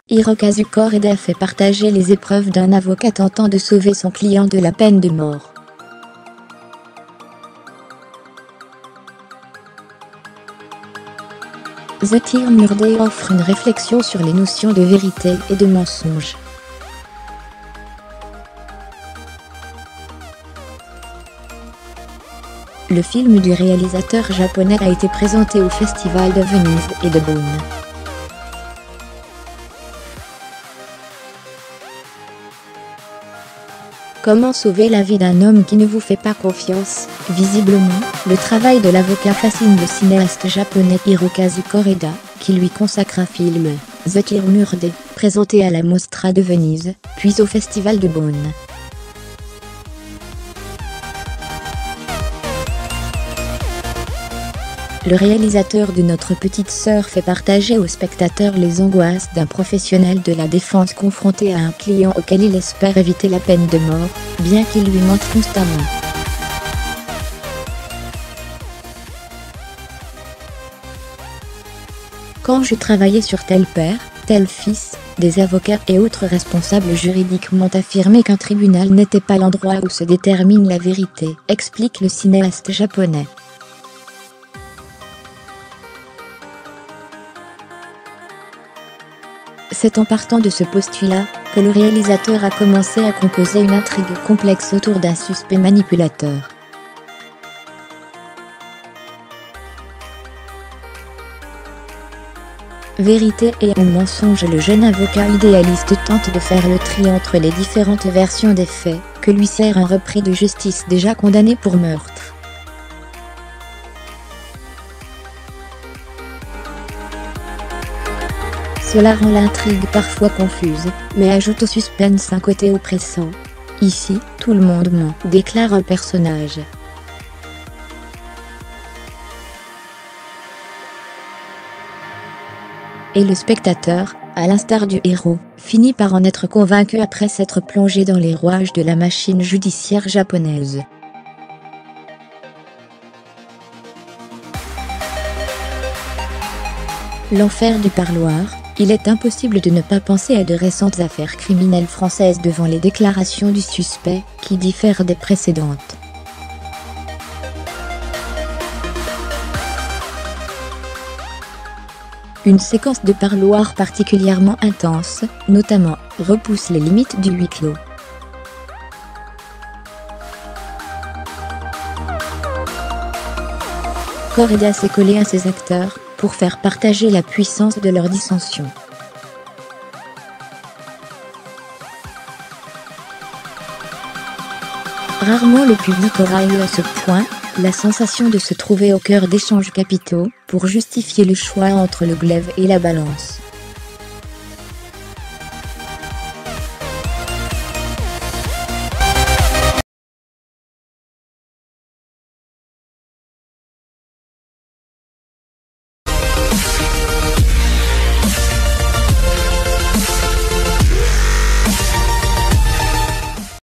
Hirokazu Koreda fait partager les épreuves d'un avocat tentant de sauver son client de la peine de mort. Zakir Murday offre une réflexion sur les notions de vérité et de mensonge. Le film du réalisateur japonais a été présenté au Festival de Venise et de Beaune. Comment sauver la vie d'un homme qui ne vous fait pas confiance? Visiblement, le travail de l'avocat fascine le cinéaste japonais Hirokazu Koreda, qui lui consacre un film, Zakir Murday, présenté à la Mostra de Venise, puis au Festival de Beaune. Le réalisateur de Notre petite sœur fait partager aux spectateurs les angoisses d'un professionnel de la défense confronté à un client auquel il espère éviter la peine de mort, bien qu'il lui mente constamment. Quand je travaillais sur tel père, tel fils, des avocats et autres responsables juridiques m'ont affirmé qu'un tribunal n'était pas l'endroit où se détermine la vérité, explique le cinéaste japonais. C'est en partant de ce postulat que le réalisateur a commencé à composer une intrigue complexe autour d'un suspect manipulateur. Vérité et ou mensonge, le jeune avocat idéaliste tente de faire le tri entre les différentes versions des faits, que lui sert un repris de justice déjà condamné pour meurtre. Cela rend l'intrigue parfois confuse, mais ajoute au suspense un côté oppressant. Ici, tout le monde ment, déclare un personnage. Et le spectateur, à l'instar du héros, finit par en être convaincu après s'être plongé dans les rouages de la machine judiciaire japonaise. L'enfer du parloir. Il est impossible de ne pas penser à de récentes affaires criminelles françaises devant les déclarations du suspect, qui diffèrent des précédentes. Une séquence de parloir particulièrement intense, notamment, repousse les limites du huis clos. Koreda s'est collé à ses acteurs, pour faire partager la puissance de leur dissension. Rarement le public aura eu à ce point la sensation de se trouver au cœur d'échanges capitaux, pour justifier le choix entre le glaive et la balance.